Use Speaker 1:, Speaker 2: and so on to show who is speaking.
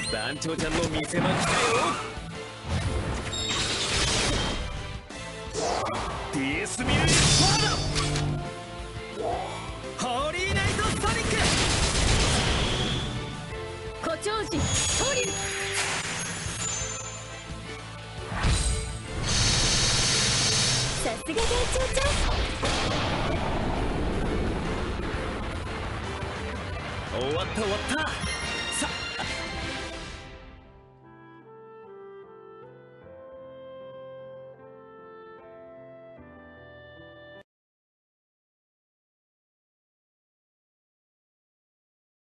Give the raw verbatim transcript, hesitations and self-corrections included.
Speaker 1: 団長ちゃんの見せ場来たよ。ディエスミルスパーダホーリーナイトソニック
Speaker 2: 誇張時トリル。さすが団長ちゃん。
Speaker 1: 終わった終わった。